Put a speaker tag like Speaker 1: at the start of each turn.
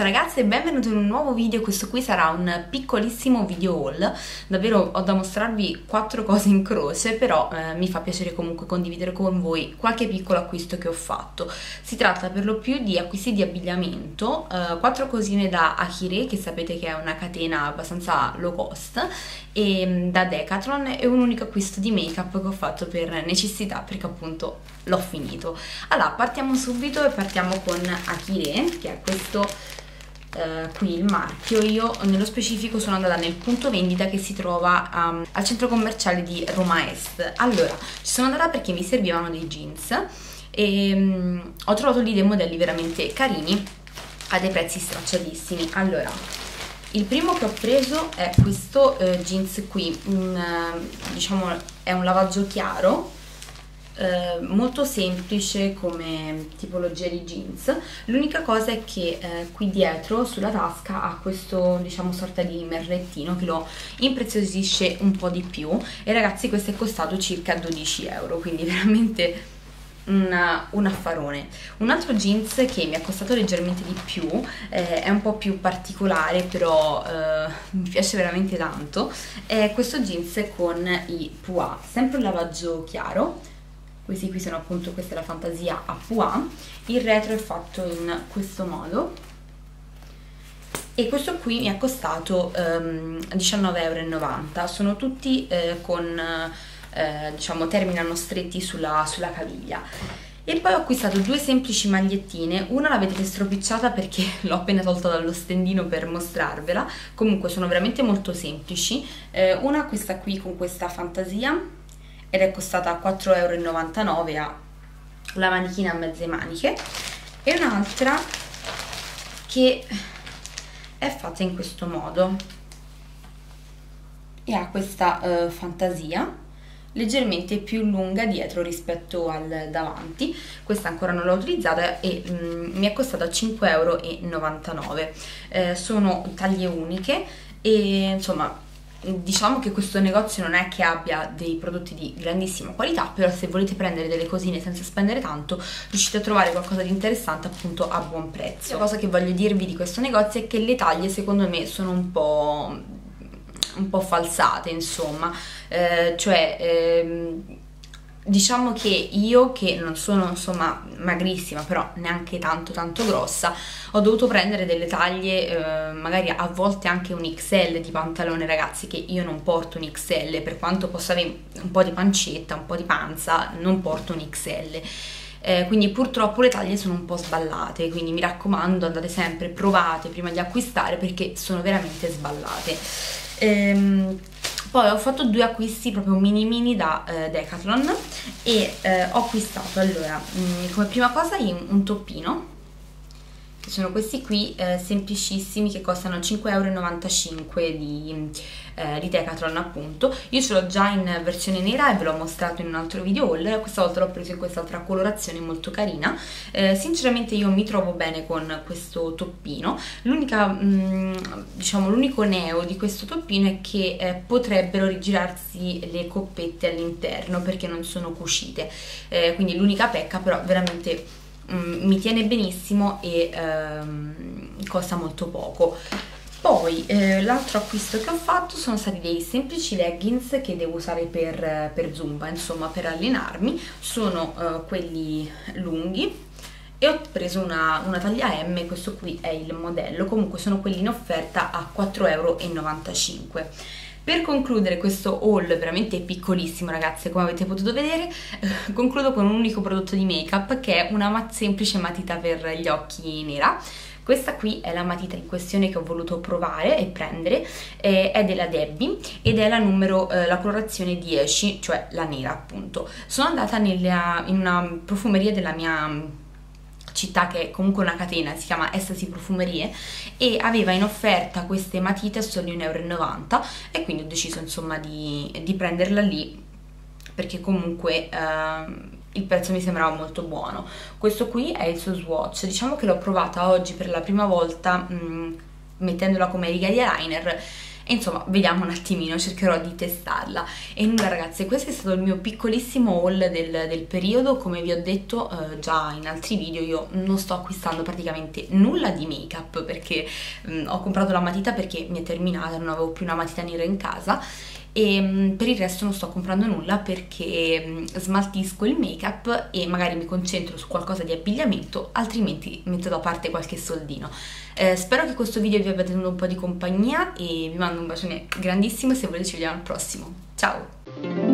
Speaker 1: ragazze e benvenuti in un nuovo video. Questo qui sarà un piccolissimo video haul. Davvero ho da mostrarvi 4 cose in croce, però mi fa piacere comunque condividere con voi qualche piccolo acquisto che ho fatto. Si tratta per lo più di acquisti di abbigliamento, 4 cosine da Akire, che sapete che è una catena abbastanza low cost, e da Decathlon, e un unico acquisto di make up che ho fatto per necessità perché appunto l'ho finito. Allora partiamo subito e partiamo con Akire, che è questo qui il marchio. Io nello specifico sono andata nel punto vendita che si trova al centro commerciale di Roma Est. Allora ci sono andata perché mi servivano dei jeans e ho trovato lì dei modelli veramente carini a dei prezzi stracciatissimi. Allora, il primo che ho preso è questo jeans qui, diciamo è un lavaggio chiaro, molto semplice come tipologia di jeans. L'unica cosa è che qui dietro sulla tasca ha questo, diciamo, sorta di merlettino che lo impreziosisce un po' di più, e ragazzi questo è costato circa 12 euro, quindi veramente un affarone. Un altro jeans che mi è costato leggermente di più, è un po' più particolare, però mi piace veramente tanto, è questo jeans con i pois, sempre un lavaggio chiaro. Questi qui sono appunto, questa è la fantasia a pois, il retro è fatto in questo modo e questo qui mi è costato 19,90 €. Sono tutti con diciamo terminano stretti sulla caviglia. E poi ho acquistato 2 semplici magliettine, una la vedete stropicciata perché l'ho appena tolta dallo stendino per mostrarvela, comunque sono veramente molto semplici. Una questa qui con questa fantasia ed è costata 4,99 €, ha la manichina a mezze maniche, e un'altra che è fatta in questo modo e ha questa fantasia leggermente più lunga dietro rispetto al davanti. Questa ancora non l'ho utilizzata e mi è costata 5,99 €. Sono taglie uniche e insomma diciamo che questo negozio non è che abbia dei prodotti di grandissima qualità, però se volete prendere delle cosine senza spendere tanto riuscite a trovare qualcosa di interessante appunto a buon prezzo. La cosa che voglio dirvi di questo negozio è che le taglie secondo me sono un po' falsate, insomma, diciamo che io, che non sono insomma magrissima però neanche tanto grossa, ho dovuto prendere delle taglie, magari a volte anche un XL di pantalone, ragazzi, che io non porto un XL, per quanto possa avere un po' di pancetta, un po' di panza, non porto un XL. Quindi purtroppo le taglie sono un po' sballate, quindi mi raccomando, andate sempre, provate prima di acquistare perché sono veramente sballate. Poi ho fatto 2 acquisti proprio mini da Decathlon e ho acquistato, allora, come prima cosa un toppino, che sono questi qui semplicissimi, che costano 5,95 € di Decathlon appunto. Io ce l'ho già in versione nera e ve l'ho mostrato in un altro video haul, questa volta l'ho preso in quest'altra colorazione molto carina. Sinceramente io mi trovo bene con questo toppino. Diciamo l'unico neo di questo toppino è che potrebbero rigirarsi le coppette all'interno perché non sono cucite, quindi l'unica pecca, però veramente mi tiene benissimo e costa molto poco. Poi l'altro acquisto che ho fatto sono stati dei semplici leggings che devo usare per Zumba, insomma per allenarmi. Sono quelli lunghi e ho preso una taglia M, questo qui è il modello, comunque sono quelli in offerta a 4,95 €. Per concludere questo haul veramente piccolissimo, ragazze, come avete potuto vedere, concludo con un unico prodotto di make up, che è una semplice matita per gli occhi nera. Questa qui è la matita in questione che ho voluto provare e prendere, è della Debbie ed è la colorazione 10, cioè la nera appunto. Sono andata in una profumeria della mia città, che è comunque una catena, si chiama Estasi Profumerie, e aveva in offerta queste matite a solo 1,90 € e quindi ho deciso insomma di prenderla lì perché comunque il prezzo mi sembrava molto buono. Questo qui è il suo swatch, diciamo che l'ho provata oggi per la prima volta mettendola come riga di eyeliner e insomma vediamo un attimino, cercherò di testarla. E nulla ragazze, questo è stato il mio piccolissimo haul del periodo. Come vi ho detto già in altri video, io non sto acquistando praticamente nulla di make up perché ho comprato la matita perché mi è terminata, non avevo più una matita nera in casa, e per il resto non sto comprando nulla perché smaltisco il make up e magari mi concentro su qualcosa di abbigliamento, altrimenti metto da parte qualche soldino. Spero che questo video vi abbia tenuto un po' di compagnia e vi mando un bacione grandissimo e se volete ci vediamo al prossimo. Ciao!